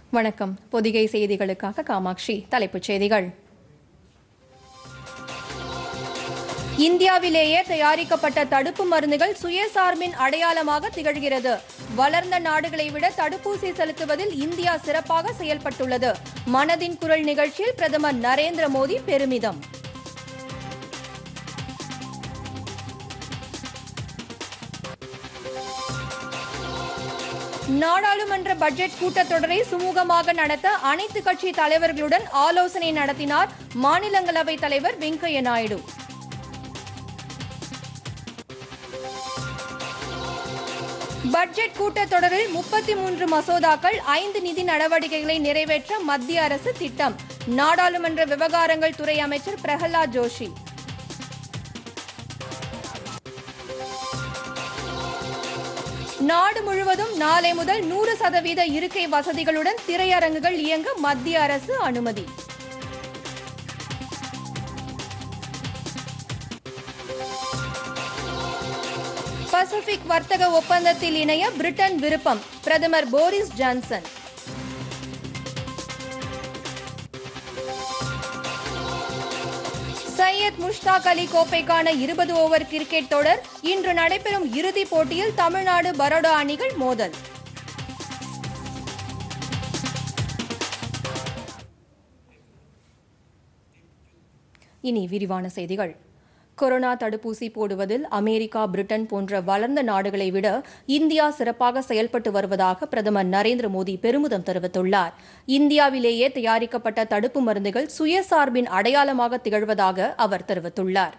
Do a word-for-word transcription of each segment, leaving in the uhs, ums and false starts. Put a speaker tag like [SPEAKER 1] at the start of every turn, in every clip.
[SPEAKER 1] வணக்கம். பொதிகை செய்திகளுக்காக காமாட்சி. தலைப்புச் செய்திகள். இந்தியாவிலேயே தயாரிக்கப்பட்ட தடுப்பு மருந்துகள் சுயசார்பின் அடையாளமாக திகழ்கிறது. வளர்ந்த நாடுகளை விட தடுப்பூசி செலுத்துவதில் இந்தியா சிறப்பாக செயல்பட்டுள்ளது. மனதின் குரல் நிகழ்ச்சியில் பிரதமர் நரேந்திர மோடி பெருமிதம். நாடாளுமன்ற பட்ஜெட் கூட்டத்தொடரை சுமூகமாக நடத்த அனைத்து கட்சி தலைவர்களுடன் ஆலோசனை நடத்தினார் மாநிலங்களவை தலைவர் வெங்கையா நாயுடு. பட்ஜெட் கூட்டத்தொடரில் முப்பத்தி மூன்று மசோதாக்கள், ஐந்து நிதி நடவடிக்கைகளை நிறைவேற்ற மத்திய அரசு திட்டம். நாடாளுமன்ற விவகாரங்கள் துறை அமைச்சர் பிரகலாத் ஜோஷி. நாடு முழுவதும் நாளை முதல் நூறு சதவீத இருக்கை வசதிகளுடன் திரையரங்குகள் இயங்க மத்திய அரசு அனுமதி. பசிபிக் வர்த்தக ஒப்பந்தத்தில் இணைய பிரிட்டன் விருப்பம். பிரதமர் போரிஸ் ஜான்சன். சையத் முஷ்தாக் அலி கோப்பைக்கான இருபது ஓவர் கிரிக்கெட் தொடர் இன்று நடைபெறும் இறுதிப் போட்டியில் தமிழ்நாடு பரோடா அணிகள் மோதல். இனி விரிவான செய்திகள். கொரோனா தடுப்பூசி போடுவதில் அமெரிக்கா, பிரிட்டன் போன்ற வளர்ந்த நாடுகளை விட இந்தியா சிறப்பாக செயல்பட்டு வருவதாக பிரதமர் நரேந்திர மோடி பெருமிதம் தெரிவித்துள்ளார். இந்தியாவிலேயே தயாரிக்கப்பட்ட தடுப்பு மருந்துகள் சுயசார்பின் அடையாளமாக திகழ்வதாக அவர் தெரிவித்துள்ளார்.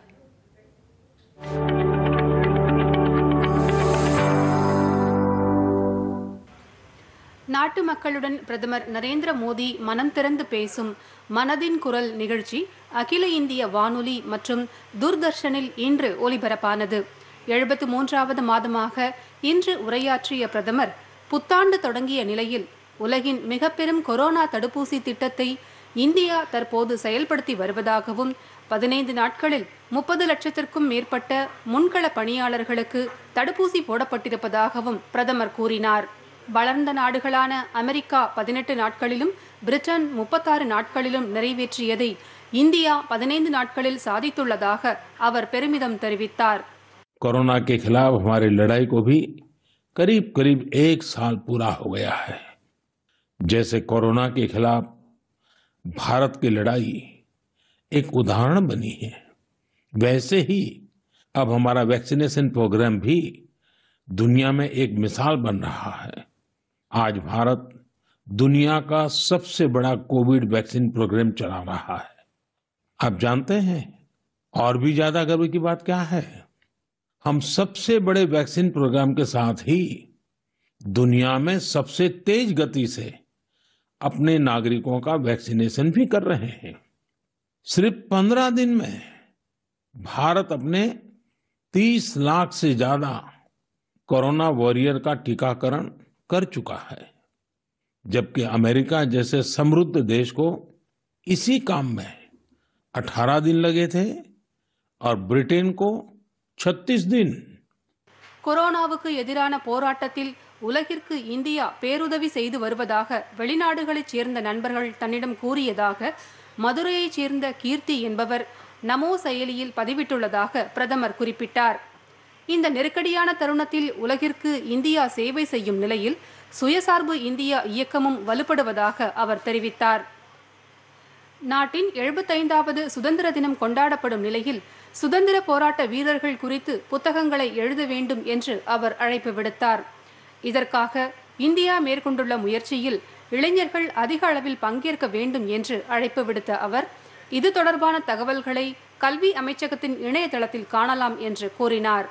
[SPEAKER 2] நாட்டு மக்களுடன் பிரதமர் நரேந்திர மோடி மனம் திறந்து பேசும் மனதின் குரல் நிகழ்ச்சி அகில இந்திய வானொலி மற்றும் தூர்தர்ஷனில் இன்று ஒலிபரப்பானது. எழுபத்து மூன்றாவது மாதமாக இன்று உரையாற்றிய பிரதமர், புத்தாண்டு தொடங்கிய நிலையில் உலகின் மிக பெரும் கொரோனா தடுப்பூசி திட்டத்தை இந்தியா தற்போது செயல்படுத்தி வருவதாகவும், பதினைந்து நாட்களில் முப்பது லட்சத்திற்கும் மேற்பட்ட முன்கள பணியாளர்களுக்கு தடுப்பூசி போடப்பட்டிருப்பதாகவும் பிரதமர் கூறினார். வளர்ந்த நாடுகளான அமெரிக்கா பதினெட்டு நாட்களிலும், பிரிட்டன் முப்பத்தாறு நாட்களிலும் நிறைவேற்றியதை இந்தியா பதினைந்து நாட்களில் சாதித்துள்ளதாக அவர் பெருமிதம் தெரிவித்தார்.
[SPEAKER 3] कोरोना के खिलाफ हमारी लड़ाई को भी करीब करीब एक साल पूरा हो गया है. जैसे कोरोना के खिलाफ भारत की लड़ाई एक उदाहरण बनी है, वैसे ही अब हमारा वैक्सीनेशन प्रोग्राम भी दुनिया में एक मिसाल बन रहा है. आज भारत दुनिया का सबसे बड़ा कोविड वैक्सीन प्रोग्राम चला रहा है. आप जानते हैं और भी ज्यादा गर्व की बात क्या है? हम सबसे बड़े वैक्सीन प्रोग्राम के साथ ही दुनिया में सबसे तेज गति से अपने नागरिकों का वैक्सीनेशन भी कर रहे हैं. सिर्फ पंद्रह दिन में भारत अपने तीस लाख से ज्यादा कोरोना वॉरियर का टीकाकरण कर चुका है, जबकि अमेरिका जैसे समृद्ध देश को इसी काम में अठारह दिन लगे थे और ब्रिटेन को छत्तीस दिन.
[SPEAKER 2] கொரோனாவுக்கு எதிரான போராட்டத்தில் உலகிற்கு இந்தியா பேருதவி செய்து வருவதாக வெளிநாடுகளைச் சேர்ந்த நண்பர்கள் தன்னிடம் கூறியதாக மதுரையைச் சேர்ந்த கீர்த்தி என்பவர் நமோ செயலியில் பதிவிட்டுள்ளதாக பிரதமர் குறிப்பிட்டார். இந்த நெருக்கடியான தருணத்தில் உலகிற்கு இந்தியா சேவை செய்யும் நிலையில் சுயசார்பு இந்தியா இயக்கமும் வலுப்படுவதாக அவர் தெரிவித்தார். நாட்டின் எழுபத்தைந்தாவது சுதந்திர தினம் கொண்டாடப்படும் நிலையில் சுதந்திர போராட்ட வீரர்கள் குறித்து புத்தகங்களை எழுத வேண்டும் என்று அவர் அழைப்பு விடுத்தார். இதற்காக இந்தியா மேற்கொண்டுள்ள முயற்சியில் இளைஞர்கள் அதிக அளவில் பங்கேற்க வேண்டும் என்று அழைப்பு விடுத்த அவர், இது தொடர்பான தகவல்களை கல்வி அமைச்சகத்தின் இணையதளத்தில் காணலாம் என்று கூறினார்.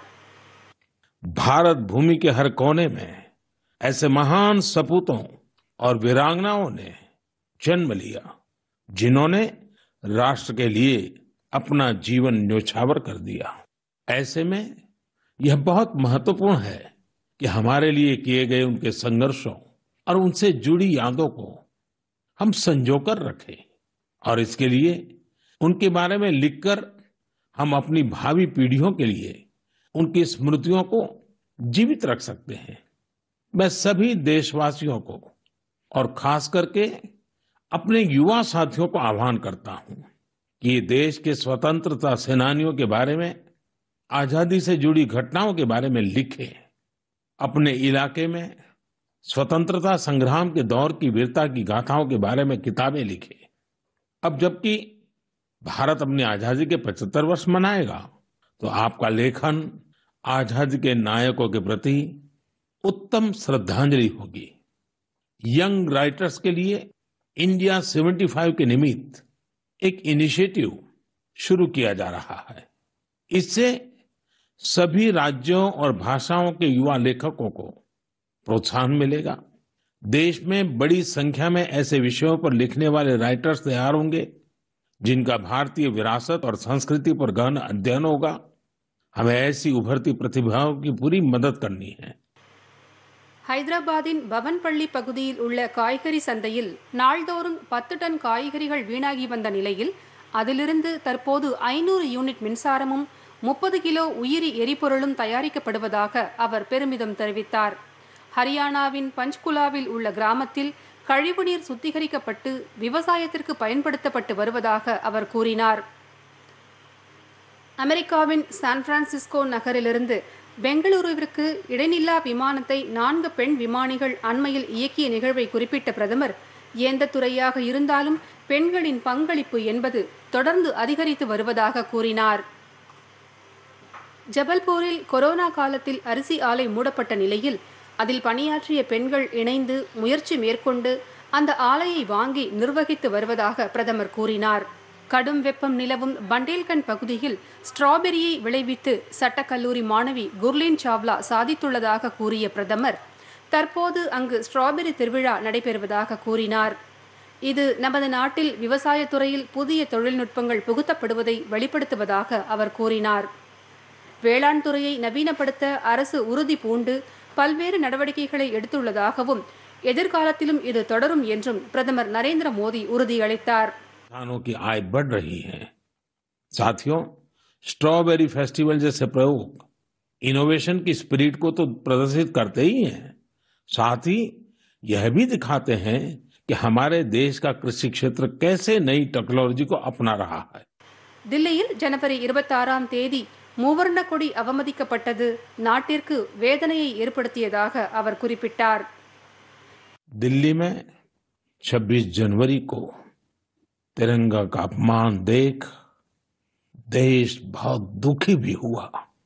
[SPEAKER 3] भारत भूमि के हर कोने में ऐसे महान सपूतों और वीरांगनाओं ने जन्म लिया, जिन्होंने राष्ट्र के लिए अपना जीवन न्योछावर कर दिया. ऐसे में यह बहुत महत्वपूर्ण है कि हमारे लिए किए गए उनके संघर्षों और उनसे जुड़ी यादों को हम संजोकर रखें और इसके लिए उनके बारे में लिखकर हम अपनी भावी पीढ़ियों के लिए उनकी स्मृतियों को जीवित रख सकते हैं. मैं सभी देशवासियों को और खास करके अपने युवा साथियों को आह्वान करता हूं कि ये देश के स्वतंत्रता सेनानियों के बारे में, आजादी से जुड़ी घटनाओं के बारे में लिखें। अपने इलाके में स्वतंत्रता संग्राम के दौर की वीरता की गाथाओं के बारे में किताबें लिखें। अब जबकि भारत अपनी आजादी के पचहत्तर वर्ष मनाएगा, तो आपका लेखन आजादी के नायकों के प्रति उत्तम श्रद्धांजलि होगी। यंग राइटर्स के लिए इंडिया पचहत्तर के निमित्त एक इनिशिएटिव शुरू किया जा रहा है। इससे सभी राज्यों और भाषाओं के युवा लेखकों को प्रोत्साहन मिलेगा। देश में बड़ी संख्या में ऐसे विषयों पर लिखने वाले राइटर्स तैयार होंगे जिनका भारतीय विरासत और संस्कृति पर गहन अध्ययन होगा। हमें ऐसी उभरती प्रतिभाओं की पूरी मदद करनी है।
[SPEAKER 2] ஹைதராபாத்தின் பவன்பள்ளி பகுதியில் உள்ள காய்கறி சந்தையில் நாள்தோறும் பத்து டன் காய்கறிகள் வீணாகி வந்த நிலையில் அதிலிருந்து தற்போது ஐநூறு யூனிட் மின்சாரமும் முப்பது கிலோ உயிரி எரிபொருளும் தயாரிக்கப்படுவதாக அவர் பெருமிதம் தெரிவித்தார். ஹரியானாவின் பஞ்ச்குலாவில் உள்ள கிராமத்தில் கழிவுநீர் சுத்திகரிக்கப்பட்டு விவசாயத்திற்கு பயன்படுத்தப்பட்டு வருவதாக அவர் கூறினார். அமெரிக்காவின் சான் பிரான்சிஸ்கோ நகரிலிருந்து பெங்களூருவிற்கு இடைநில்லா விமானத்தை நான்கு பெண் விமானிகள் அண்மையில் இயக்கிய நிகழ்வை குறிப்பிட்ட பிரதமர், எந்த துறையாக இருந்தாலும் பெண்களின் பங்களிப்பு என்பது தொடர்ந்து அதிகரித்து வருவதாக கூறினார். ஜபல்பூரில் கொரோனா காலத்தில் அரிசி ஆலை மூடப்பட்ட நிலையில் அதில் பணியாற்றிய பெண்கள் இணைந்து முயற்சி மேற்கொண்டு அந்த ஆலையை வாங்கி நிர்வகித்து வருவதாக பிரதமர் கூறினார். கடும் வெப்பம் நிலவும் பண்டேல்கண்ட் பகுதியில் ஸ்ட்ராபெரியை விளைவித்து சட்டக்கல்லூரி மாணவி குர்லீன் சாவ்லா சாதித்துள்ளதாக கூறிய பிரதமர், தற்போது அங்கு ஸ்ட்ராபெரி திருவிழா நடைபெறுவதாக கூறினார். இது நமது நாட்டில் விவசாயத்துறையில் புதிய தொழில்நுட்பங்கள் புகுத்தப்படுவதை வெளிப்படுத்துவதாக அவர் கூறினார். வேளாண் துறையை நவீனப்படுத்த அரசு உறுதி பூண்டு பல்வேறு நடவடிக்கைகளை எடுத்துள்ளதாகவும் எதிர்காலத்திலும் இது தொடரும் என்றும் பிரதமர் நரேந்திர மோடி உறுதியளித்தார்.
[SPEAKER 3] किसानों की आय बढ़ रही है। साथियों, स्ट्रॉबेरी फेस्टिवल जैसे प्रयोग इनोवेशन की स्पिरिट को तो प्रदर्शित करते ही हैं, साथ ही यह भी दिखाते हैं कि हमारे देश का कृषि क्षेत्र कैसे नई टेक्नोलॉजी को अपना रहा है.
[SPEAKER 2] தில்லியில் ஜனவரி இருபத்தாறாம் தேதி மூவர்ண கொடி அவமதிக்கப்பட்டது நாட்டிற்கு வேதனையை ஏற்படுத்தியதாக அவர் குறிப்பிட்டார்.
[SPEAKER 3] दिल्ली में छब्बीस जनवरी को तिरंगा का अपमान देख देश बहुत दुखी भी हुआ.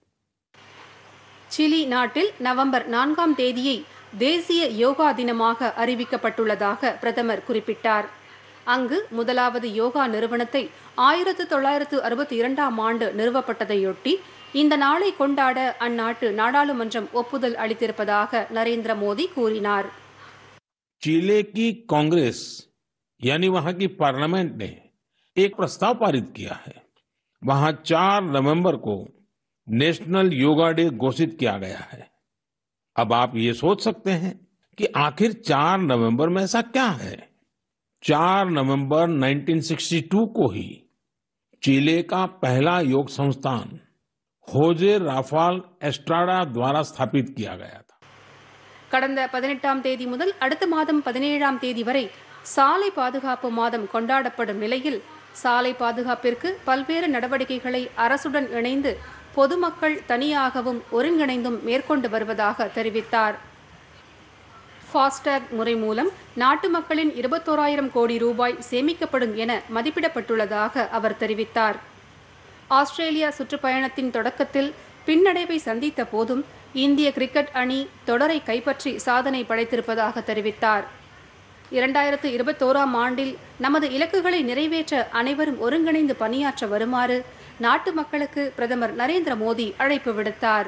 [SPEAKER 2] சிலி நாட்டில் நவம்பர் நான்காம் தேதியை தேசிய யோகா தினமாக அறிவிக்கப்பட்டுள்ளதாக பிரதமர் குறிப்பிட்டார். அங்கு முதலாவது யோகா நிறுவனத்தை ஆயிரத்து தொள்ளாயிரத்து அறுபத்தி இரண்டாம் ஆண்டு நிறுவப்பட்டதையொட்டி இந்த நாளை கொண்டாட அந்நாட்டு நாடாளுமன்றம் ஒப்புதல் அளித்திருப்பதாக நரேந்திர மோடி கூறினார்.
[SPEAKER 3] चिले की कांग्रेस यानी वहां की पार्लियामेंट ने एक प्रस्ताव पारित किया है. वहां चार नवंबर को नेशनल योगा डे घोषित किया गया है. अब आप ये सोच सकते हैं कि आखिर चार नवंबर में ऐसा क्या है. चार नवंबर उन्नीस सौ बासठ को ही चिले का पहला योग संस्थान होजे राफाल एस्ट्राडा द्वारा स्थापित किया गया था.
[SPEAKER 2] கடந்த பதினெட்டாம் தேதி முதல் அடுத்த மாதம் பதினேழாம் தேதி வரை சாலை பாதுகாப்பு மாதம் கொண்டாடப்படும் நிலையில் சாலை பாதுகாப்பிற்கு பல்வேறு நடவடிக்கைகளை அரசுடன் இணைந்து பொதுமக்கள் தனியாகவும் ஒருங்கிணைந்தும் மேற்கொண்டு வருவதாக தெரிவித்தார். ஃபாஸ்டேக் முறை மூலம் நாட்டு மக்களின் இருபத்தோராயிரம் கோடி ரூபாய் சேமிக்கப்படும் என மதிப்பிடப்பட்டுள்ளதாக அவர் தெரிவித்தார். ஆஸ்திரேலியா சுற்றுப்பயணத்தின் தொடக்கத்தில் பின்னடைவை சந்தித்த போதும் இந்திய கிரிக்கெட் அணி தொடரை கைப்பற்றி சாதனை படைத்திருப்பதாக தெரிவித்தார். இரண்டாயிரத்து இருபத்தோராம் ஆண்டில் நமது இலக்குகளை நிறைவேற்ற அனைவரும் ஒருங்கிணைந்து பணியாற்ற வருமாறு நாட்டு மக்களுக்கு பிரதமர் நரேந்திர மோடி அழைப்பு விடுத்தார்.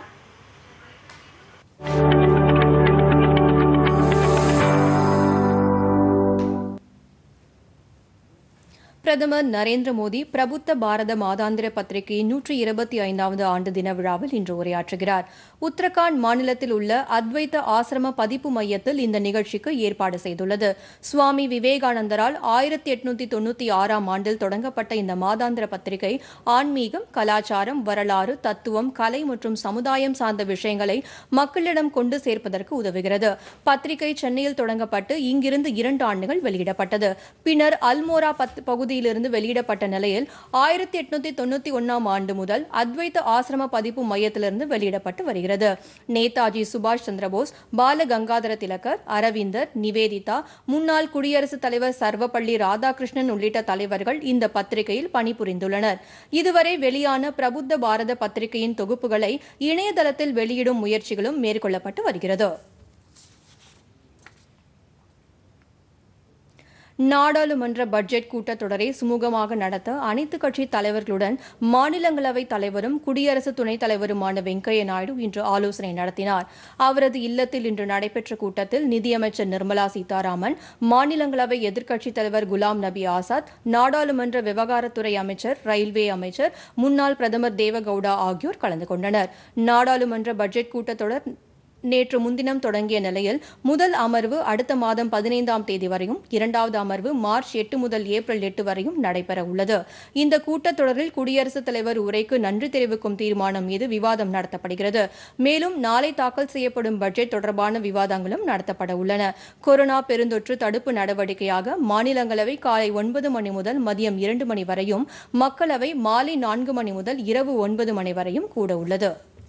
[SPEAKER 1] பிரதமர் நரேந்திர மோடி பிரபுத்த பாரத மாதாந்திர பத்திரிகையின் நூற்றி இருபத்தி ஐந்தாவது ஆண்டு தின விழாவில் இன்று உரையாற்றுகிறார். உத்தரகாண்ட் மாநிலத்தில் உள்ள அத்வைத ஆசிரம பதிப்பு மையத்தில் இந்த நிகழ்ச்சிக்கு ஏற்பாடு செய்துள்ளது. சுவாமி விவேகானந்தரால் ஆயிரத்தி எட்நூத்தி தொன்னூத்தி ஆறாம் ஆண்டில் தொடங்கப்பட்ட இந்த மாதாந்திர பத்திரிகை ஆன்மீகம், கலாச்சாரம், வரலாறு, தத்துவம், கலை மற்றும் சமுதாயம் சார்ந்த விஷயங்களை மக்களிடம் கொண்டு சேர்ப்பதற்கு உதவுகிறது. பத்திரிகை சென்னையில் தொடங்கப்பட்டு இங்கிருந்து இரண்டு ஆண்டுகள் வெளியிடப்பட்டது. பின்னர் அல்மோரா பகுதியிலிருந்து வெளியிடப்பட்ட நிலையில் ஆயிரத்தி எட்நூத்தி தொன்னூத்தி ஒன்னாம் ஆண்டு முதல் அத்வைத ஆசிரம பதிப்பு மையத்திலிருந்து வெளியிடப்பட்டு வருகிறது. நேதாஜி சுபாஷ் சந்திரபோஸ், பால கங்காதர திலகர், அரவிந்தர், நிவேதிதா, முன்னாள் குடியரசுத் தலைவர் சர்வப்பள்ளி ராதாகிருஷ்ணன் உள்ளிட்ட தலைவர்கள் இந்த பத்திரிகையில் பணிபுரிந்துள்ளனர். இதுவரை வெளியான பிரபுத்த பாரத பத்திரிகையின் தொகுப்புகளை இணையதளத்தில் வெளியிடும் முயற்சிகளும் மேற்கொள்ளப்பட்டு வருகிறது. நாடாளுமன்ற பட்ஜெட் கூட்டத்தொடரை சுமூகமாக நடத்த அனைத்துக் கட்சி தலைவர்களுடன் மாநிலங்களவைத் தலைவரும் குடியரசு துணைத் தலைவருமான வெங்கையா நாயுடு இன்று ஆலோசனை நடத்தினார். அவரது இல்லத்தில் இன்று நடைபெற்ற கூட்டத்தில் நிதியமைச்சர் நிர்மலா சீதாராமன், மாநிலங்களவை எதிர்க்கட்சித் தலைவர் குலாம் நபி ஆசாத், நாடாளுமன்ற விவகாரத்துறை அமைச்சர், ரயில்வே அமைச்சர், முன்னாள் பிரதமர் தேவகவுடா ஆகியோர் கலந்து கொண்டனர். நாடாளுமன்ற பட்ஜெட் கூட்டத்தொடர் நேற்று முன்தினம் தொடங்கிய நிலையில் முதல் அமர்வு அடுத்த மாதம் பதினைந்தாம் தேதி வரையும், இரண்டாவது அமர்வு மார்ச் எட்டு முதல் ஏப்ரல் எட்டு வரையும் நடைபெற உள்ளது. இந்த கூட்டத்தொடரில் குடியரசுத் தலைவர் உரைக்கு நன்றி தெரிவிக்கும் தீர்மானம் மீது விவாதம் நடத்தப்படுகிறது. மேலும் நாளை தாக்கல் செய்யப்படும் பட்ஜெட் தொடர்பான விவாதங்களும் நடத்தப்பட உள்ளன. கொரோனா பெருந்தொற்று தடுப்பு நடவடிக்கையாக மாநிலங்களவை காலை ஒன்பது மணி முதல் மதியம் இரண்டு மணி வரையும், மக்களவை மாலை நான்கு மணி முதல் இரவு ஒன்பது மணி வரையும் கூட உள்ளது.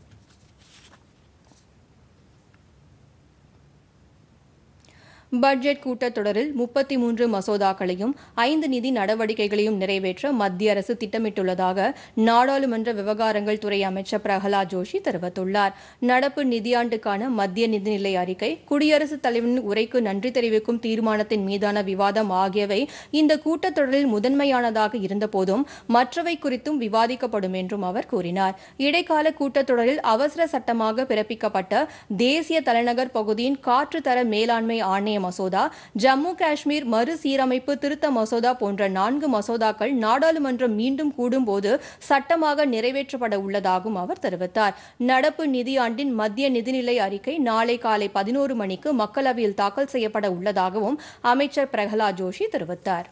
[SPEAKER 1] பட்ஜெட் கூட்டத்தொடரில் முப்பத்தி மூன்று மசோதாக்களையும் ஐந்து நிதி நடவடிக்கைகளையும் நிறைவேற்ற மத்திய அரசு திட்டமிட்டுள்ளதாக நாடாளுமன்ற விவகாரங்கள் துறை அமைச்சர் பிரகலாத் ஜோஷி தெரிவித்துள்ளார். நடப்பு நிதியாண்டுக்கான மத்திய நிதிநிலை அறிக்கை, குடியரசுத் தலைவரின் உரைக்கு நன்றி தெரிவிக்கும் தீர்மானத்தின் மீதான விவாதம் ஆகியவை இந்த கூட்டத்தொடரில் முதன்மையானதாக இருந்தபோதும் மற்றவை குறித்தும் விவாதிக்கப்படும் என்றும் அவர் கூறினார். இடைக்கால கூட்டத்தொடரில் அவசர சட்டமாக பிறப்பிக்கப்பட்ட தேசிய தலைநகர் பகுதியின் காற்றுத்தர மேலாண்மை ஆணையம் மசோதா, ஜம்மு காஷ்மீர் மறுசீரமைப்பு திருத்த மசோதா போன்ற நான்கு மசோதாக்கள் நாடாளுமன்றம் மீண்டும் கூடும்போது சட்டமாக நிறைவேற்றப்பட உள்ளதாகவும் அவர் தெரிவித்தார். நடப்பு நிதியாண்டின் மத்திய நிதிநிலை அறிக்கை நாளை காலை பதினோரு மணிக்கு மக்களவையில் தாக்கல் செய்யப்பட உள்ளதாகவும் அமைச்சர் பிரகலாத் ஜோஷி தெரிவித்தார்.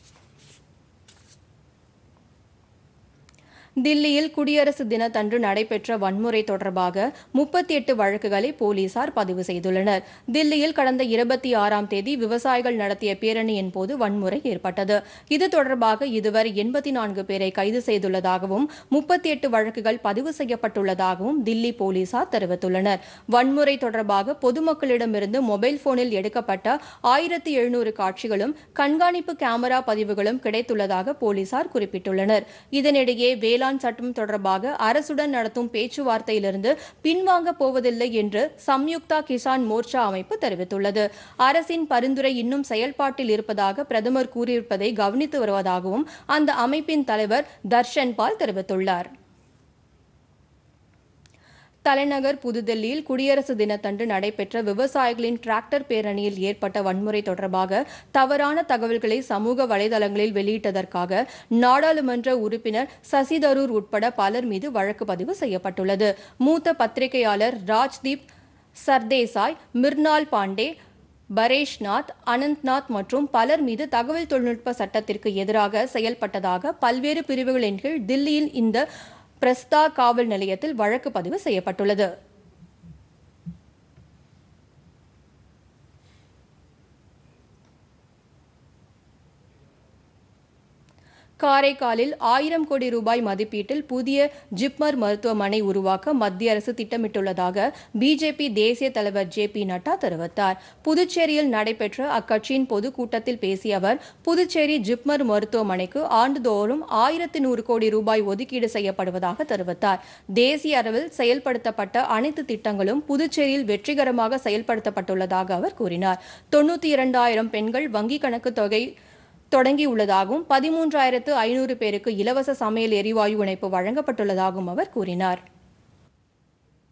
[SPEAKER 1] தில்லியில் குடியரசு தினத்தன்று நடைபெற்ற வன்முறை தொடர்பாக முப்பத்தி எட்டு வழக்குகளை போலீசார் பதிவு செய்துள்ளனர். தில்லியில் கடந்த இருபத்தி ஆறாம் தேதி விவசாயிகள் நடத்திய பேரணியின் போது வன்முறை ஏற்பட்டது. இது தொடர்பாக இதுவரை எண்பத்தி நான்கு பேரை கைது செய்துள்ளதாகவும் முப்பத்தி எட்டு வழக்குகள் பதிவு செய்யப்பட்டுள்ளதாகவும் தில்லி போலீசார் தெரிவித்துள்ளனர். வன்முறை தொடர்பாக பொதுமக்களிடமிருந்து மொபைல் போனில் எடுக்கப்பட்ட ஆயிரத்தி எழுநூறு காட்சிகளும் கண்காணிப்பு கேமரா பதிவுகளும் கிடைத்துள்ளதாக போலீசார் குறிப்பிட்டுள்ளனர். இதனிடையே வேளாண் சட்டம் தொடர்பாக அரசுடன் நடத்தும் பேச்சுவார்த்தையிலிருந்து பின்வாங்கப் போவதில்லை என்று சம்யுக்தா கிசான் மோர்ச்சா அமைப்பு தெரிவித்துள்ளது. அரசின் பரிந்துரை இன்னும் செயல்பாட்டில் இருப்பதாக பிரதமர் கூறியிருப்பதை கவனித்து வருவதாகவும் அந்த அமைப்பின் தலைவர் தர்ஷன் பால் தெரிவித்துள்ளார். தலைநகர் புதுதில்லியில் குடியரசு தினத்தன்று நடைபெற்ற விவசாயிகளின் டிராக்டர் பேரணியில் ஏற்பட்ட வன்முறை தொடர்பாக தவறான தகவல்களை சமூக வலைதளங்களில் வெளியிட்டதற்காக நாடாளுமன்ற உறுப்பினர் சசி தரூர் உட்பட பலர் மீது வழக்கு பதிவு செய்யப்பட்டுள்ளது. மூத்த பத்திரிகையாளர் ராஜ்தீப் சர்தேசாய், மிர்னால் பாண்டே, பரேஷ்நாத், அனந்த்நாத் மற்றும் பலர் மீது தகவல் தொழில்நுட்ப சட்டத்திற்கு எதிராக செயல்பட்டதாக பல்வேறு பிரிவுகளின் கீழ் தில்லியில் இந்த பிரஸ்தா காவல் நிலையத்தில் வழக்கு பதிவு செய்யப்பட்டுள்ளது. காரைக்காலில் ஆயிரம் கோடி ரூபாய் மதிப்பீட்டில் புதிய ஜிப்மர் மருத்துவமனை உருவாக்க மத்திய அரசு திட்டமிட்டுள்ளதாக பிஜேபி தேசிய தலைவர் ஜே பி நட்டா தெரிவித்தார். புதுச்சேரியில் நடைபெற்ற அக்கட்சியின் பொதுக்கூட்டத்தில் பேசிய அவர், புதுச்சேரி ஜிப்மர் மருத்துவமனைக்கு ஆண்டுதோறும் ஆயிரத்தி நூறு கோடி ரூபாய் ஒதுக்கீடு செய்யப்படுவதாக தெரிவித்தார். தேசிய அளவில் செயல்படுத்தப்பட்ட அனைத்து திட்டங்களும் புதுச்சேரியில் வெற்றிகரமாக செயல்படுத்தப்பட்டுள்ளதாக அவர் கூறினார். தொன்னூத்தி இரண்டாயிரம் பெண்கள் வங்கிக் கணக்கு தொகை தொடங்கியுள்ளதாகவும் பதிமூன்றாயிரத்து ஐநூறு பேருக்கு இலவச சமையல் எரிவாயு இணைப்பு வழங்கப்பட்டுள்ளதாகவும் அவர் கூறினார்.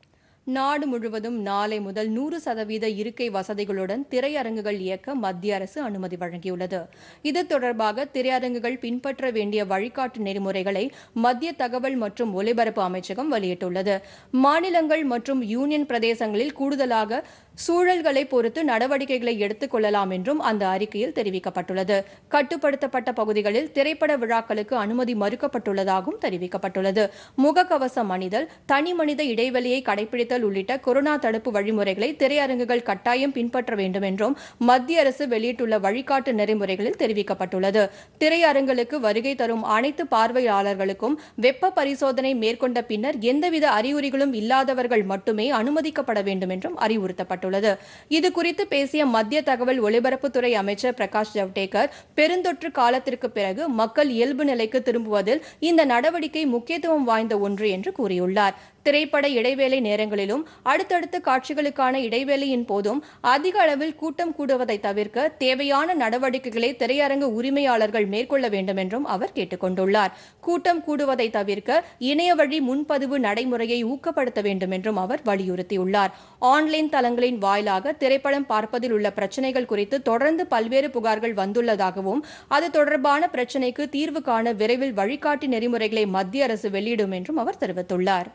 [SPEAKER 1] நாடு முழுவதும் நாளை முதல் நூறு சதவீத இருக்கை வசதிகளுடன் திரையரங்குகள் இயக்க மத்திய அரசு அனுமதி வழங்கியுள்ளது. இது தொடர்பாக திரையரங்குகள் பின்பற்ற வேண்டிய வழிகாட்டு நெறிமுறைகளை மத்திய தகவல் மற்றும் ஒலிபரப்பு அமைச்சகம் வெளியிட்டுள்ளது. மாநிலங்கள் மற்றும் யூனியன் பிரதேசங்களில் கூடுதலாக சூழல்களை பொறுத்து நடவடிக்கைகளை எடுத்துக் கொள்ளலாம் என்றும் அந்த அறிக்கையில் தெரிவிக்கப்பட்டுள்ளது. கட்டுப்படுத்தப்பட்ட பகுதிகளில் திரைப்பட விழாக்களுக்கு அனுமதி மறுக்கப்பட்டுள்ளதாகவும் தெரிவிக்கப்பட்டுள்ளது. முகக்கவசம் அணிதல், தனி மனித இடைவெளியை கடைபிடித்தல் உள்ளிட்ட கொரோனா தடுப்பு வழிமுறைகளை திரையரங்குகள் கட்டாயம் பின்பற்ற வேண்டும் என்றும் மத்திய அரசு வெளியிட்டுள்ள வழிகாட்டு நெறிமுறைகளில் தெரிவிக்கப்பட்டுள்ளது. திரையரங்குகளுக்கு வருகை தரும் அனைத்து பார்வையாளர்களுக்கும் வெப்ப பரிசோதனை மேற்கொண்ட பின்னர் எந்தவித அறிகுறிகளும் இல்லாதவர்கள் மட்டுமே அனுமதிக்கப்பட வேண்டும் என்றும் அறிவுறுத்தப்பட்டுள்ளது. இதுகுறித்து பேசிய மத்திய தகவல் ஒலிபரப்புத்துறை அமைச்சர் பிரகாஷ் ஜவடேகர், பெருந்தொற்று காலத்திற்கு பிறகு மக்கள் இயல்பு நிலைக்கு திரும்புவதில் இந்த நடவடிக்கை முக்கியத்துவம் வாய்ந்த ஒன்று என்று கூறியுள்ளார். திரைப்பட இடைவேளை நேரங்களிலும் அடுத்தடுத்த காட்சிகளுக்கான இடைவேளையின் போதும் அதிக அளவில் கூட்டம் கூடுவதை தவிர்க்க தேவையான நடவடிக்கைகளை திரையரங்கு உரிமையாளர்கள் மேற்கொள்ள வேண்டும் என்றும் அவர் கேட்டுக் கொண்டுள்ளார். கூட்டம் கூடுவதை தவிர்க்க இணையவழி முன்பதிவு நடைமுறையை ஊக்கப்படுத்த வேண்டும் என்றும் அவர் வலியுறுத்தியுள்ளார். ஆன்லைன் தளங்களின் வாயிலாக திரைப்படம் பார்ப்பதில் உள்ள பிரச்சினைகள் குறித்து தொடர்ந்து பல்வேறு புகார்கள் வந்துள்ளதாகவும் அது தொடர்பான பிரச்சினைக்கு தீர்வு காண விரைவில் வழிகாட்டி நெறிமுறைகளை மத்திய அரசு வெளியிடும் என்றும் அவர் தெரிவித்துள்ளார்.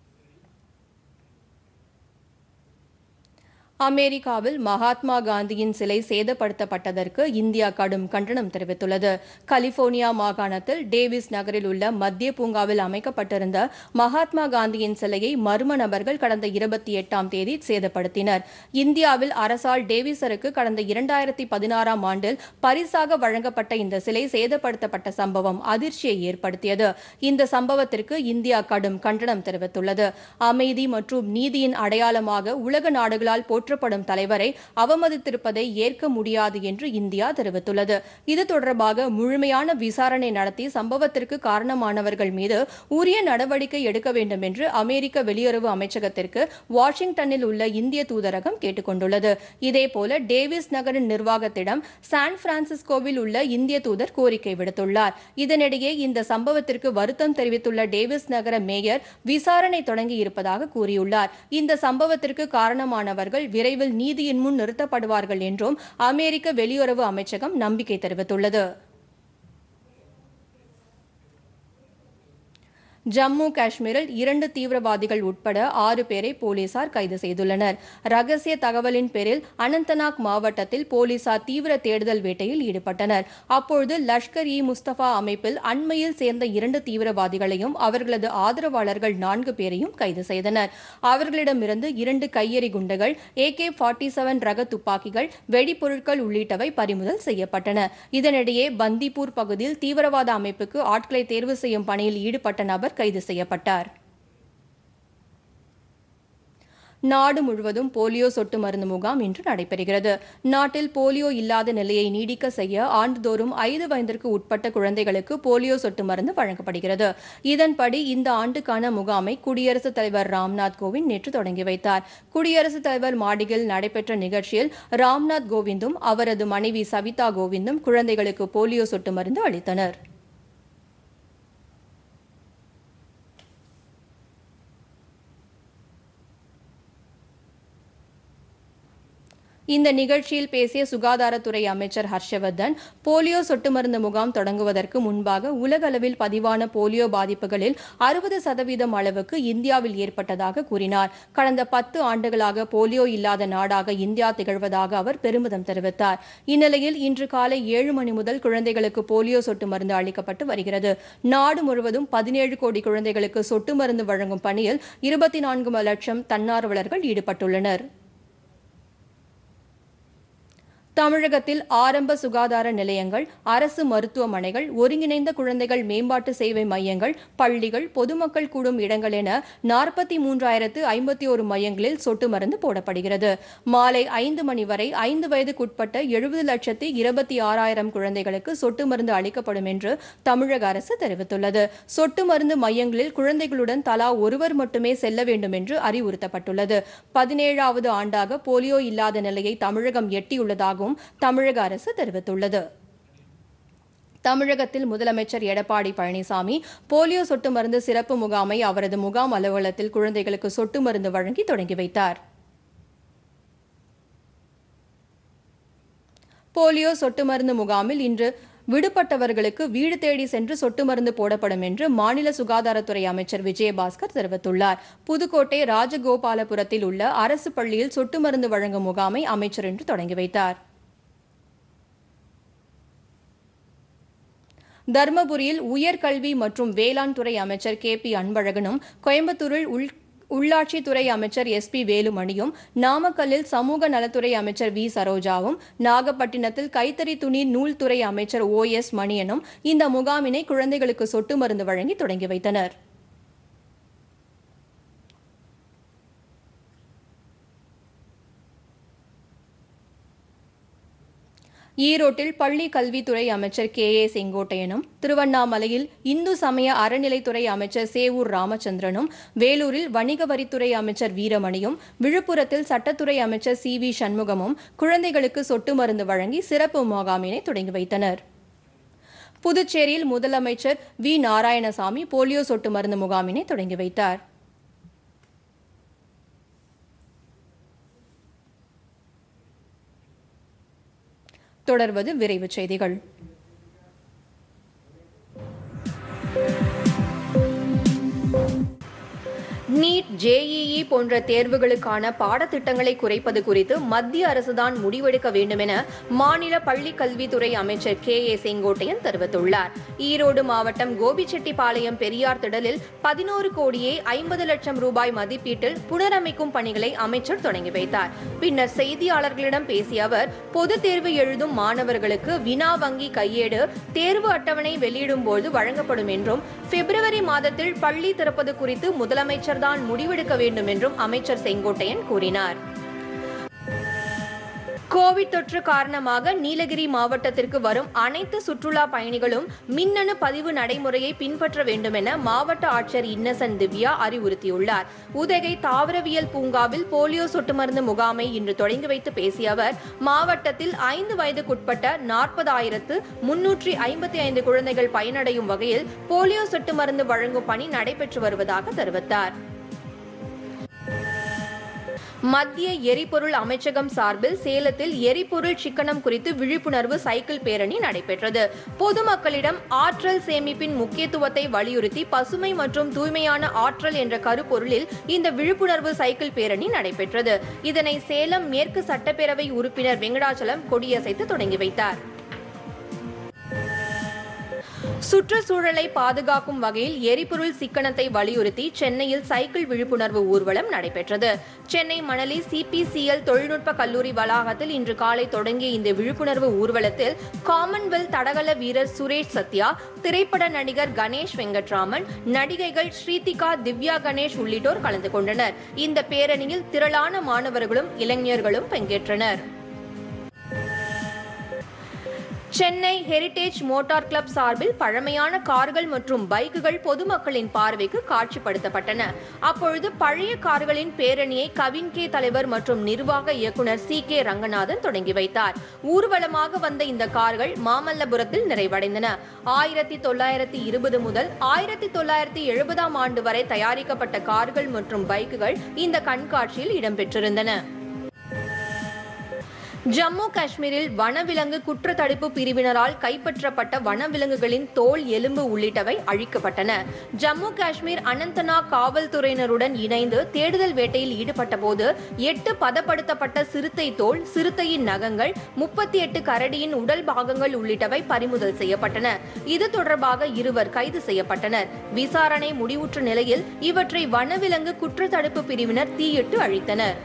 [SPEAKER 1] அமெரிக்காவில் மகாத்மா காந்தியின் சிலை சேதப்படுத்தப்பட்டதற்கு இந்தியா கடும் கண்டனம் தெரிவித்துள்ளது. கலிபோர்னியா மாகாணத்தில் டேவிஸ் நகரில் உள்ள மத்திய பூங்காவில் அமைக்கப்பட்டிருந்த மகாத்மா காந்தியின் சிலையை மர்ம நபர்கள் கடந்த இருபத்தி எட்டாம் தேதி சேதப்படுத்தினர். இந்தியாவில் அரசால் டேவிஸருக்கு கடந்த இரண்டாயிரத்தி பதினாறாம் ஆண்டில் பரிசாக வழங்கப்பட்ட இந்த சிலை சேதப்படுத்தப்பட்ட சம்பவம் அதிர்ச்சியை ஏற்படுத்தியது. இந்த சம்பவத்திற்கு இந்தியா கடும் கண்டனம் தெரிவித்துள்ளது. அமைதி மற்றும் நீதியின் அடையாளமாக உலக நாடுகளால் போற்ற போற்றப்படும் தலைவரை அவமதித்திருப்பதை ஏற்க முடியாது என்று இந்தியா தெரிவித்துள்ளது. இது தொடர்பாக முழுமையான விசாரணை நடத்தி சம்பவத்திற்கு காரணமானவர்கள் மீது உரிய நடவடிக்கை எடுக்க வேண்டும் என்று அமெரிக்க வெளியுறவு அமைச்சகத்திற்கு வாஷிங்டனில் உள்ள இந்திய தூதரகம் கேட்டுக் கொண்டுள்ளது. இதேபோல டேவிஸ் நகரின் நிர்வாகத்திடம் சான் பிரான்சிஸ்கோவில் உள்ள இந்திய தூதர் கோரிக்கை விடுத்துள்ளார். இதனிடையே இந்த சம்பவத்திற்கு வருத்தம் தெரிவித்துள்ள டேவிஸ் நகர மேயர் விசாரணை தொடங்கி இருப்பதாக கூறியுள்ளார். இந்த சம்பவத்திற்கு காரணமானவர்கள் விரைவில் நீதியின் முன் நிறுத்தப்படுவார்கள் என்றும் அமெரிக்க வெளியுறவு அமைச்சகம் நம்பிக்கை தெரிவித்துள்ளது. ஜம்மு காஷ்மீரில் இரண்டு தீவிரவாதிகள் உட்பட ஆறு பேரை போலீசார் கைது செய்துள்ளனர். ரகசிய தகவலின் பேரில் அனந்தநாக் மாவட்டத்தில் போலீசார் தீவிர தேடுதல் வேட்டையில் ஈடுபட்டனர். அப்பொழுது லஷ்கர் இ முஸ்தபா அமைப்பில் அண்மையில் சேர்ந்த இரண்டு தீவிரவாதிகளையும் அவர்களது ஆதரவாளர்கள் நான்கு பேரையும் கைது செய்தனர். அவர்களிடமிருந்து இரண்டு கையெறி குண்டுகள், ஏ கே நாற்பத்தி ஏழு ரக துப்பாக்கிகள், வெடிப்பொருட்கள் உள்ளிட்டவை பறிமுதல் செய்யப்பட்டன. இதனிடையே பந்திப்பூர் பகுதியில் தீவிரவாத அமைப்புக்கு ஆட்களை தேர்வு செய்யும் பணியில் ஈடுபட்ட நபர் கைது செய்யப்பட்டார். நாடு முழுவதும் போலியோ சொட்டு மருந்து முகாம் இன்று நடைபெறுகிறது. நாட்டில் போலியோ இல்லாத நிலையை நீடிக்க செய்ய ஆண்டுதோறும் ஐந்து வயதிற்கு உட்பட்ட குழந்தைகளுக்கு போலியோ சொட்டு மருந்து வழங்கப்படுகிறது. இதன்படி இந்த ஆண்டுக்கான முகாமை குடியரசுத் தலைவர் ராம்நாத் கோவிந்த் நேற்று தொடங்கி வைத்தார். குடியரசுத் தலைவர் மாளிகையில் நடைபெற்ற நிகழ்ச்சியில் ராம்நாத் கோவிந்தும் அவரது மனைவி சவிதா கோவிந்தும் குழந்தைகளுக்கு போலியோ சொட்டு மருந்து அளித்தனர். இந்த நிகழ்ச்சியில் பேசிய சுகாதாரத்துறை அமைச்சர் ஹர்ஷவர்தன், போலியோ சொட்டு மருந்து முகாம் தொடங்குவதற்கு முன்பாக உலக அளவில் பதிவான போலியோ பாதிப்புகளில் அறுபது சதவீதம் அளவுக்கு இந்தியாவில் ஏற்பட்டதாக கூறினார். கடந்த பத்து ஆண்டுகளாக போலியோ இல்லாத நாடாக இந்தியா திகழ்வதாக அவர் பெருமிதம் தெரிவித்தார். இந்நிலையில் இன்று காலை ஏழு மணி முதல் குழந்தைகளுக்கு போலியோ சொட்டு மருந்து அளிக்கப்பட்டு வருகிறது. நாடு முழுவதும் பதினேழு கோடி குழந்தைகளுக்கு சொட்டு மருந்து வழங்கும் பணியில் இருபத்தி நான்கு லட்சம் தன்னார்வலர்கள் ஈடுபட்டுள்ளனர். தமிழகத்தில் ஆரம்ப சுகாதார நிலையங்கள், அரசு மருத்துவமனைகள், ஒருங்கிணைந்த குழந்தைகள் மேம்பாட்டு சேவை மையங்கள், பள்ளிகள், பொதுமக்கள் கூடும் இடங்கள் என நாற்பத்தி மூன்றாயிரத்து ஐம்பத்தி ஒரு மையங்களில் சொட்டு மருந்து போடப்படுகிறது. மாலை ஐந்து மணி வரை ஐந்து வயதுக்குட்பட்ட எழுபது லட்சத்தி இருபத்தி ஆறாயிரம் குழந்தைகளுக்கு சொட்டு மருந்து அளிக்கப்படும் என்று தமிழக அரசு தெரிவித்துள்ளது. சொட்டு மருந்து மையங்களில் குழந்தைகளுடன் தலா ஒருவர் மட்டுமே செல்ல வேண்டும் என்று அறிவுறுத்தப்பட்டுள்ளது. பதினேழாவது ஆண்டாக போலியோ இல்லாத நிலையை தமிழகம் எட்டியுள்ளதாகவும் தமிழக அரசு தெரிவித்துள்ளது. தமிழகத்தில் முதலமைச்சர் எடப்பாடி பழனிசாமி போலியோ சொட்டு மருந்து சிறப்பு முகாமை அவரது முகாம் அலுவலகத்தில் குழந்தைகளுக்கு சொட்டு மருந்து வழங்கி தொடங்கி வைத்தார். போலியோ சொட்டு மருந்து முகாமில் இன்று விடுபட்டவர்களுக்கு வீடு தேடி சென்று சொட்டு மருந்து போடப்படும் என்று மாநில சுகாதாரத்துறை அமைச்சர் விஜயபாஸ்கர் தெரிவித்துள்ளார். புதுக்கோட்டை ராஜகோபாலபுரத்தில் உள்ள அரசு பள்ளியில் சொட்டு மருந்து வழங்கும் முகாமை அமைச்சர் இன்று தொடங்கி வைத்தார். தருமபுரியில் உயர்கல்வி மற்றும் வேளாண் துறை அமைச்சர் கே பி அன்பழகனும், கோயம்புத்தூரில் உள் உள்ளாட்சித்துறை அமைச்சர் எஸ் பி வேலுமணியும், நாமக்கல்லில் சமூக நலத்துறை அமைச்சர் வி சரோஜாவும், நாகப்பட்டினத்தில் கைத்தறி துணி நூல்துறை அமைச்சர் ஓ எஸ் மணியனும் இந்த முகாமினை குழந்தைகளுக்கு சொட்டு மருந்து வழங்கி தொடங்கி வைத்தனர். ஈரோட்டில் பள்ளி கல்வித்துறை அமைச்சர் கே ஏ செங்கோட்டையனும், திருவண்ணாமலையில் இந்து சமய அறநிலைத்துறை அமைச்சர் சேவூர் ராமச்சந்திரனும், வேலூரில் வணிக வரித்துறை அமைச்சர் வீரமணியும், விழுப்புரத்தில் சட்டத்துறை அமைச்சர் சி வி சண்முகமும் குழந்தைகளுக்கு சொட்டு மருந்து வழங்கி சிறப்பு முகாமினை தொடங்கி வைத்தனர். புதுச்சேரியில் முதலமைச்சர் வி நாராயணசாமி போலியோ சொட்டு மருந்து முகாமினை தொடங்கி வைத்தார். தொடர்வது விரைவுச் செய்திகள். நீட், ஜேஇஇ போன்ற தேர்வுகளுக்கான பாடத்திட்டங்களை குறைப்பது குறித்து மத்திய அரசுதான் முடிவெடுக்க வேண்டும் என மாநில பள்ளிக் கல்வித்துறை அமைச்சர் கே ஏ செங்கோட்டையன் தெரிவித்துள்ளார். ஈரோடு மாவட்டம் கோபிச்செட்டிப்பாளையம் பெரியார் திடலில் பதினோரு கோடியே ஐம்பது லட்சம் ரூபாய் மதிப்பீட்டில் புனரமைக்கும் பணிகளை அமைச்சர் தொடங்கி வைத்தார். பின்னர் செய்தியாளர்களிடம் பேசிய அவர், பொதுத் தேர்வு எழுதும் மாணவர்களுக்கு வினா வங்கி கையேடு தேர்வு அட்டவணை வெளியிடும் போது வழங்கப்படும் என்றும், பிப்ரவரி மாதத்தில் பள்ளி திறப்பது குறித்து முதலமைச்சர் தான் முடிவெடுக்க வேண்டும் என்றும் அமைச்சர் செங்கோட்டையன் கூறினார். கோவிட் தொற்று காரணமாக நீலகிரி மாவட்டத்திற்கு வரும் அனைத்து சுற்றுலா பயணிகளும் மின்னணு பதிவு நடைமுறையை பின்பற்ற வேண்டும் என மாவட்ட ஆட்சியர் இன்னசென்ட் திவ்யா அறிவுறுத்தியுள்ளார். உதகை தாவரவியல் பூங்காவில் போலியோ சொட்டு மருந்து முகாமை இன்று தொடங்கி வைத்து பேசிய அவர், மாவட்டத்தில் ஐந்து வயதுக்குட்பட்ட நாற்பதாயிரத்து முன்னூற்றி ஐம்பத்தி ஐந்து குழந்தைகள் பயனடையும் வகையில் போலியோ சொட்டு மருந்து வழங்கும் பணி நடைபெற்று வருவதாக தெரிவித்தார். மத்திய எரிபொருள் அமைச்சகம் சார்பில் சேலத்தில் எரிபொருள் சிக்கனம் குறித்து விழிப்புணர்வு சைக்கிள் பேரணி நடைபெற்றது. பொதுமக்களிடம் ஆற்றல் சேமிப்பின் முக்கியத்துவத்தை வலியுறுத்தி பசுமை மற்றும் தூய்மையான ஆற்றல் என்ற கருப்பொருளில் இந்த விழிப்புணர்வு சைக்கிள் பேரணி நடைபெற்றது. இதனை சேலம் மேற்கு சட்டப்பேரவை உறுப்பினர் வெங்கடாச்சலம் கொடியசைத்து தொடங்கி வைத்தார். சுற்றுச்சூழலை பாதுகாக்கும் வகையில் எரிபொருள் சிக்கனத்தை வலியுறுத்தி சென்னையில் சைக்கிள் விழிப்புணர்வு ஊர்வலம் நடைபெற்றது. Chennai Manali C P C L தொழில்நுட்ப கல்லூரி வளாகத்தில் இன்று காலை தொடங்கிய இந்த விழிப்புணர்வு ஊர்வலத்தில் காமன்வெல்த் தடகள வீரர் சுரேஷ் சத்யா, திரைப்பட நடிகர் கணேஷ் வெங்கட்ராமன், நடிகைகள் ஸ்ரீதிகா, திவ்யா கணேஷ் உள்ளிட்டோர் கலந்து கொண்டனர். இந்த பேரணியில் திரளான மாணவர்களும் இளைஞர்களும் பங்கேற்றனர். சென்னை ஹெரிடேஜ் மோட்டார் கிளப் சார்பில் பழமையான கார்கள் மற்றும் பைக்குகள் பொதுமக்களின் பார்வைக்கு காட்சிப்படுத்தப்பட்டன. அப்பொழுது பழைய கார்களின் பேரணியை கவின் கே தலைவர் மற்றும் நிர்வாக இயக்குநர் சி கே ரங்கநாதன் தொடங்கி வைத்தார். ஊர்வலமாக வந்த இந்த கார்கள் மாமல்லபுரத்தில் நிறைவடைந்தன. ஆயிரத்தி தொள்ளாயிரத்தி இருபது முதல் ஆயிரத்தி தொள்ளாயிரத்தி எழுபதாம் ஆண்டு வரை தயாரிக்கப்பட்ட கார்கள் மற்றும் பைக்குகள் இந்த கண்காட்சியில் இடம்பெற்றிருந்தன. ஜம்மு காஷ்மீரில் வனவிலங்கு குற்றத்தடுப்பு பிரிவினரால் கைப்பற்றப்பட்ட வனவிலங்குகளின் தோல், எலும்பு உள்ளிட்டவை அழிக்கப்பட்டன. ஜம்மு காஷ்மீர் அனந்தநாக் காவல்துறையினருடன் இணைந்து தேடுதல் வேட்டையில் ஈடுபட்ட போது எட்டு பதப்படுத்தப்பட்ட சிறுத்தை தோல், சிறுத்தையின் நகங்கள், முப்பத்தி எட்டு கரடியின் உடல் பாகங்கள் உள்ளிட்டவை பறிமுதல் செய்யப்பட்டன. இது தொடர்பாக இருவர் கைது செய்யப்பட்டனர். விசாரணை முடிவுற்ற நிலையில் இவற்றை வனவிலங்கு குற்றத்தடுப்பு பிரிவினர் தீயிட்டு அழித்தனர்.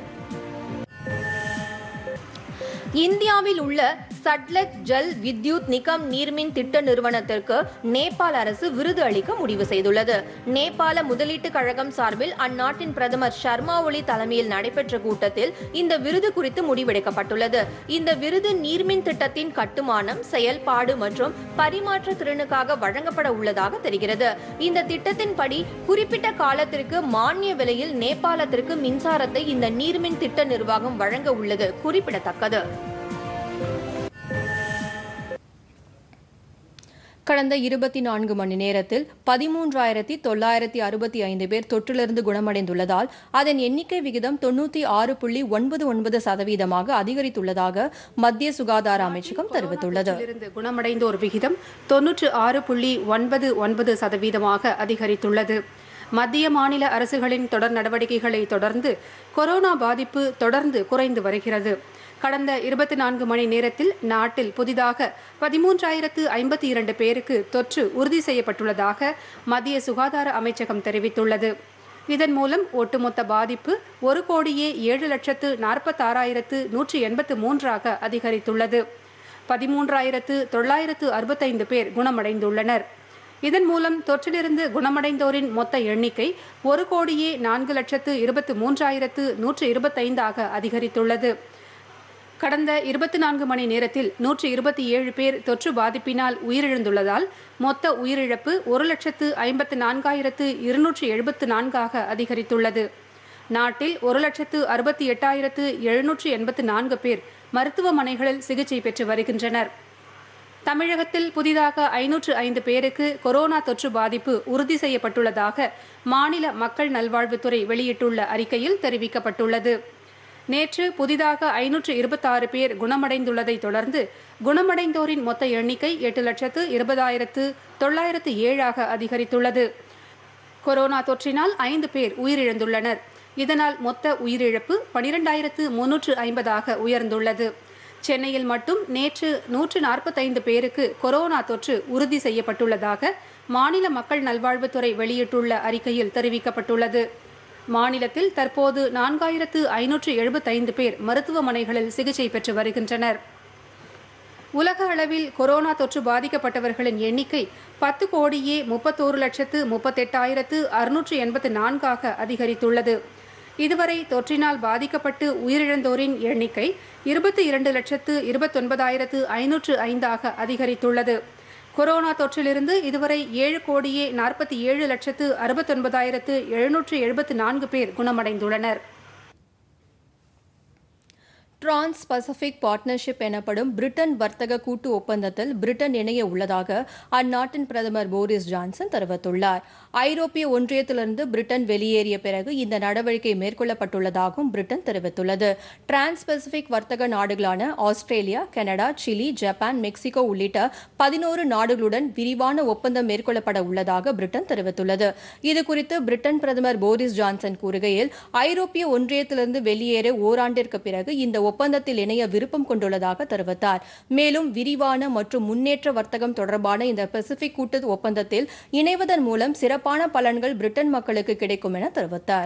[SPEAKER 1] இந்தியாவில் உள்ள சட்லஜ் ஜல் வித்யுத் நிகம் நீர்மின் திட்ட நிறுவனத்திற்கு நேபாள அரசு விருது அளிக்க முடிவு செய்துள்ளது. நேபாள முதலீட்டு கழகம் சார்பில் அந்நாட்டின் பிரதமர் ஷர்மா ஒலி தலைமையில் நடைபெற்ற கூட்டத்தில் இந்த விருது குறித்து முடிவெடுக்கப்பட்டுள்ளது. இந்த விருது நீர்மின் திட்டத்தின் கட்டுமானம், செயல்பாடு மற்றும் பரிமாற்ற திறனுக்காக வழங்கப்பட உள்ளதாக தெரிகிறது. இந்த திட்டத்தின்படி குறிப்பிட்ட காலத்திற்கு மானிய விலையில் நேபாளத்திற்கு மின்சாரத்தை இந்த நீர்மின் திட்ட நிர்வாகம் வழங்க உள்ளது குறிப்பிடத்தக்கது. கடந்த இருபத்தி நான்கு மணி நேரத்தில் பதிமூன்றாயிரத்தி தொள்ளாயிரத்தி அறுபத்தி ஐந்து பேர் தொற்றிலிருந்து குணமடைந்துள்ளதால் அதன் எண்ணிக்கை விகிதம் தொன்னூற்றி ஆறு புள்ளி ஒன்பது ஒன்பது சதவீதமாக அதிகரித்துள்ளதாக மத்திய சுகாதார அமைச்சகம் தெரிவித்துள்ளது.
[SPEAKER 2] குணமடைந்தோர் விகிதம் தொன்னூற்று ஆறு புள்ளி ஒன்பது ஒன்பது சதவீதமாக அதிகரித்துள்ளது. மத்திய மாநில அரசுகளின் தொடர் நடவடிக்கைகளை தொடர்ந்து கொரோனா பாதிப்பு தொடர்ந்து குறைந்து வருகிறது. கடந்த இருபத்தி நான்கு மணி நேரத்தில் நாட்டில் புதிதாக பதிமூன்றாயிரத்து ஐம்பத்தி இரண்டு பேருக்கு தொற்று உறுதி செய்யப்பட்டுள்ளதாக மத்திய சுகாதார அமைச்சகம் தெரிவித்துள்ளது. இதன் மூலம் ஒட்டுமொத்த பாதிப்பு ஒரு கோடியே ஏழு லட்சத்து நாற்பத்தாறாயிரத்து நூற்றி எண்பத்து மூன்றாக அதிகரித்துள்ளது. பதிமூன்றாயிரத்து தொள்ளாயிரத்து அறுபத்தைந்து பேர் குணமடைந்துள்ளனர். இதன் மூலம் தொற்றிலிருந்து குணமடைந்தோரின் மொத்த எண்ணிக்கை ஒரு கோடியே நான்கு லட்சத்து இருபத்து மூன்றாயிரத்து நூற்று இருபத்தைந்தாக அதிகரித்துள்ளது. கடந்த இருபத்தி நான்கு மணி நேரத்தில் நூற்று இருபத்தி ஏழு பேர் தொற்று பாதிப்பினால் உயிரிழந்துள்ளதால் மொத்த உயிரிழப்பு ஒரு லட்சத்து ஐம்பத்து நான்காயிரத்து இருநூற்றி எழுபத்து நான்காக அதிகரித்துள்ளது. நாட்டில் ஒரு லட்சத்து அறுபத்தி எட்டாயிரத்து எழுநூற்றி எண்பத்து நான்கு பேர் மருத்துவமனைகளில் சிகிச்சை பெற்று வருகின்றனர். தமிழகத்தில் புதிதாக ஐநூற்று ஐந்து பேருக்கு கொரோனா தொற்று பாதிப்பு உறுதி செய்யப்பட்டுள்ளதாக மாநில மக்கள் நல்வாழ்வுத்துறை வெளியிட்டுள்ள அறிக்கையில் தெரிவிக்கப்பட்டுள்ளது. நேற்று புதிதாக ஐநூற்று இருபத்தாறு பேர் குணமடைந்துள்ளதை தொடர்ந்து குணமடைந்தோரின் மொத்த எண்ணிக்கை எட்டு லட்சத்து இருபதாயிரத்து தொள்ளாயிரத்து ஏழாக அதிகரித்துள்ளது. கொரோனா தொற்றினால் ஐந்து பேர் உயிரிழந்துள்ளனர். இதனால் மொத்த உயிரிழப்பு பனிரெண்டாயிரத்து முன்னூற்று ஐம்பதாக உயர்ந்துள்ளது. சென்னையில் மட்டும் நேற்று நூற்று நாற்பத்தைந்து பேருக்கு கொரோனா தொற்று உறுதி செய்யப்பட்டுள்ளதாக மாநில மக்கள் நல்வாழ்வுத்துறை வெளியிட்டுள்ள அறிக்கையில் தெரிவிக்கப்பட்டுள்ளது. மாநிலத்தில் தற்போது நான்காயிரத்து ஐநூற்று எழுபத்தைந்து பேர் மருத்துவமனைகளில் சிகிச்சை பெற்று வருகின்றனர். உலக அளவில் கொரோனா தொற்று பாதிக்கப்பட்டவர்களின் எண்ணிக்கை பத்து கோடியே முப்பத்தோரு லட்சத்து முப்பத்தெட்டாயிரத்து அறுநூற்று எண்பத்து நான்காக அதிகரித்துள்ளது. இதுவரை தொற்றினால் பாதிக்கப்பட்டு உயிரிழந்தோரின் எண்ணிக்கை இருபத்தி இரண்டு லட்சத்து இருபத்தொன்பதாயிரத்து ஐநூற்று ஐந்தாக அதிகரித்துள்ளது. கொரோனா தொற்றிலிருந்து இதுவரை ஏழு கோடியே நாற்பத்தி ஏழு லட்சத்து அறுபத்தொன்பதாயிரத்து எழுநூற்று எழுபத்து நான்கு பேர் குணமடைந்துள்ளனர்.
[SPEAKER 1] டிரான்ஸ் பசிபிக் பார்ட்னர்ஷிப் எனப்படும் பிரிட்டன் வர்த்தக கூட்டு ஒப்பந்தத்தில் பிரிட்டன் இணைய உள்ளதாக அந்நாட்டின் பிரதமர் போரிஸ் ஜான்சன் தெரிவித்துள்ளார். ஐரோப்பிய ஒன்றியத்திலிருந்து பிரிட்டன் வெளியேறிய பிறகு இந்த நடவடிக்கை மேற்கொள்ளப்பட்டுள்ளதாகவும் பிரிட்டன் தெரிவித்துள்ளது. டிரான்ஸ் பசிபிக் வர்த்தக நாடுகளான Australia, Canada, Chile, Japan, Mexico உள்ளிட்ட பதினோரு நாடுகளுடன் விரிவான ஒப்பந்தம் மேற்கொள்ளப்பட உள்ளதாக பிரிட்டன் தெரிவித்துள்ளது. இதுகுறித்து பிரிட்டன் பிரதமர் போரிஸ் ஜான்சன் கூறுகையில், ஐரோப்பிய ஒன்றியத்திலிருந்து வெளியேற ஓராண்டிற்கு பிறகு இந்த ஒப்பந்தத்தில் இணைய விருப்பம் கொண்டுள்ளதாக தெரிவித்தார். மேலும் விரிவான மற்றும் முன்னேற்ற வர்த்தகம் தொடர்பான இந்த பசிபிக் கூட்டு ஒப்பந்தத்தில் இணைவதன் மூலம் சிறப்பான பலன்கள் பிரிட்டன் மக்களுக்கு கிடைக்கும் என தெரிவித்தார்.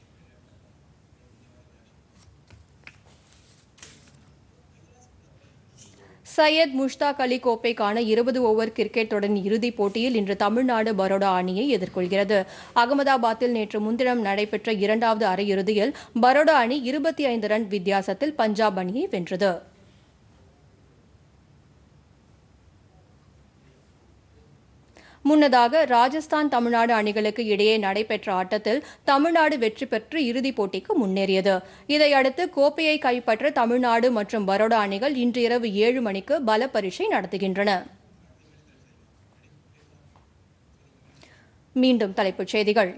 [SPEAKER 1] சையத் முஷ்தாக் அலி கோப்பைக்கான இருபது ஓவர் கிரிக்கெட் தொடரின் இறுதிப் போட்டியில் இன்று தமிழ்நாடு பரோடா அணியை எதிர்கொள்கிறது. அகமதாபாத்தில் நேற்று முன்தினம் நடைபெற்ற இரண்டாவது அரையிறுதியில் பரோடா அணி இருபத்தி ஐந்து ரன் வித்தியாசத்தில் பஞ்சாப் அணியை வென்றது. முன்னதாக ராஜஸ்தான் தமிழ்நாடு அணிகளுக்கு இடையே நடைபெற்ற ஆட்டத்தில் தமிழ்நாடு வெற்றி பெற்று இறுதிப் போட்டிக்கு முன்னேறியது. இதையடுத்து கோப்பையை கைப்பற்ற தமிழ்நாடு மற்றும் பரோடா அணிகள் இன்று இரவு ஏழு மணிக்கு பல பரீட்சை நடத்துகின்றன. மீண்டும் தலைப்புச் செய்திகள்.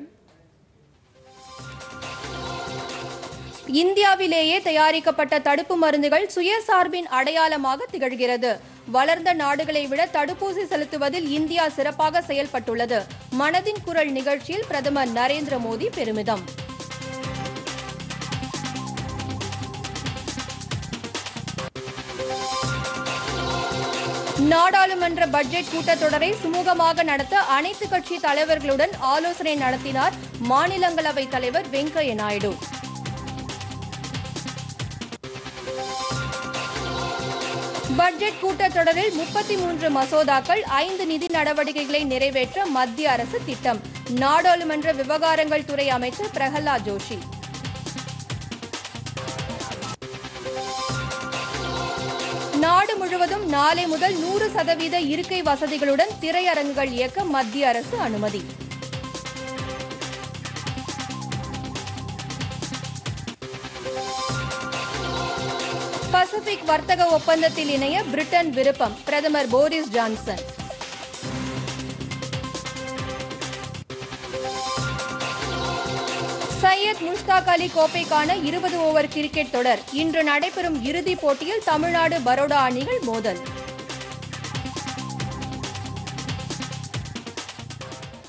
[SPEAKER 1] இந்தியாவிலேயே தயாரிக்கப்பட்ட தடுப்பு மருந்துகள் சுயசார்பின் அடையாளமாக திகழ்கிறது. வளர்ந்த நாடுகளை விட தடுப்பூசி செலுத்துவதில் இந்தியா சிறப்பாக செயல்பட்டுள்ளது. மனதின் குரல் நிகழ்ச்சியில் பிரதமர் நரேந்திர மோடி பெருமிதம். நாடாளுமன்ற பட்ஜெட் கூட்டத்தொடரை சுமூகமாக நடத்த அனைத்து கட்சி தலைவர்களுடன் ஆலோசனை நடத்தினார் மாநிலங்களவை தலைவர் வெங்கையா நாயுடு. பட்ஜெட் கூட்டத்தொடரில் முப்பத்தி மூன்று மசோதாக்கள், ஐந்து நிதி நடவடிக்கைகளை நிறைவேற்ற மத்திய அரசு திட்டம். நாடாளுமன்ற விவகாரங்கள் துறை அமைச்சர் பிரகலாத் ஜோஷி. நாடு முழுவதும் நாளை முதல் நூறு சதவீத இருக்கை வசதிகளுடன் திரையரங்குகள் இயக்க மத்திய அரசு அனுமதி. பசிபிக் வர்த்தக ஒப்பந்தத்தில் இணைய பிரிட்டன் விருப்பம். பிரதமர் போரிஸ் ஜான்சன். சையத் முஷ்தாக் அலி கோப்பைக்கான இருபது ஓவர் கிரிக்கெட் தொடர் இன்று நடைபெறும் இறுதிப் போட்டியில் தமிழ்நாடு பரோடா அணிகள் மோதல்.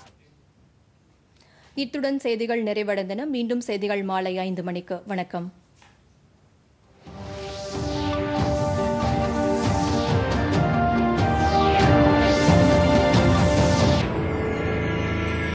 [SPEAKER 1] இத்துடன் செய்திகள் நிறைவடைந்தன. மீண்டும் செய்திகள் மாலை ஐந்து மணிக்கு. வணக்கம்.